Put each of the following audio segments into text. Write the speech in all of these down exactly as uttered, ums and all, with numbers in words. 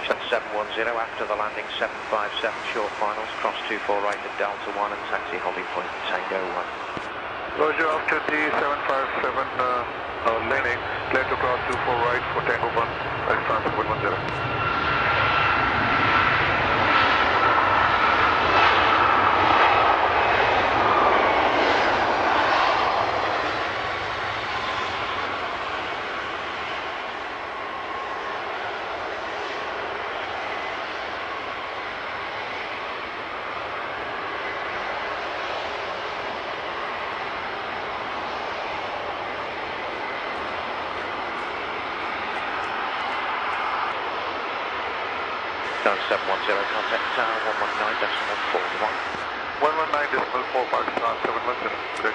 Pakistan seven one zero, after the landing seven five seven, short finals, cross two four right at Delta one and taxi holding point Tango one. Roger, after the seven five seven uh, uh, landing, clear to cross two four right for Tango one, Pakistan seven one zero. seven one zero, contact tower one one nine decimal four one. one one nine decimal four, Pakistan seven one zero, correct.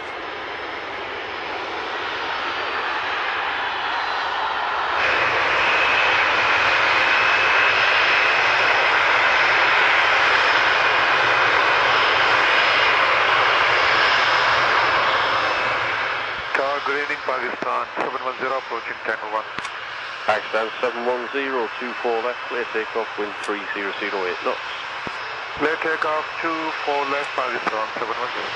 Tower grading Pakistan seven one zero, approaching Tango one. Pakistan seven one zero, two four left, clear takeoff, wind three zero zero eight knots. Clear takeoff two four left, Pakistan seven one zero.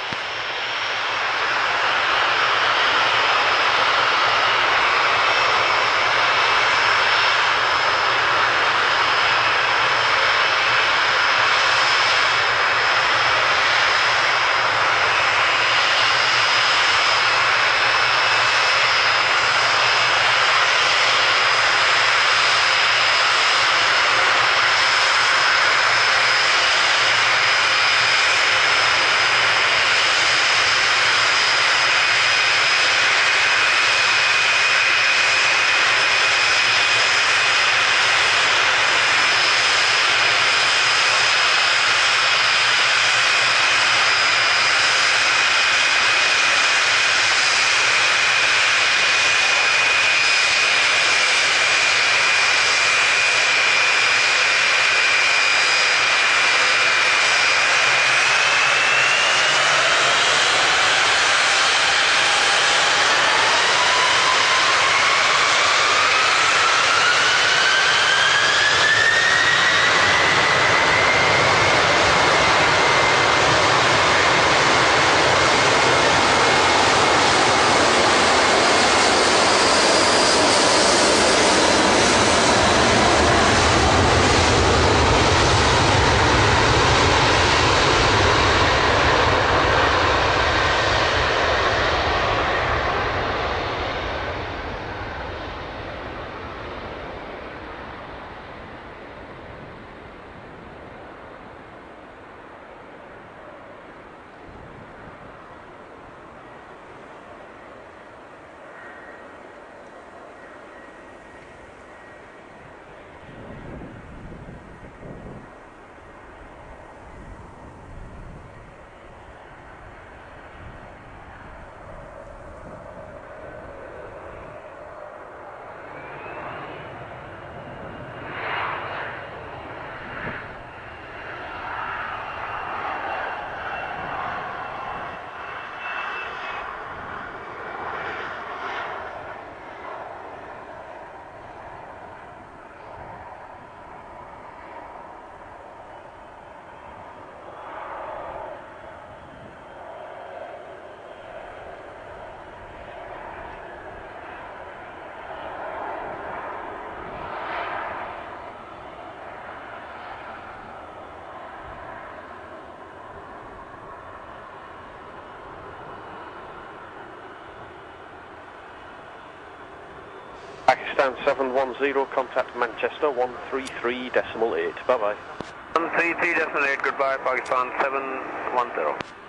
Pakistan seven one zero, contact Manchester one three three decimal eight, bye bye. one three three decimal eight, goodbye, Pakistan seven one zero.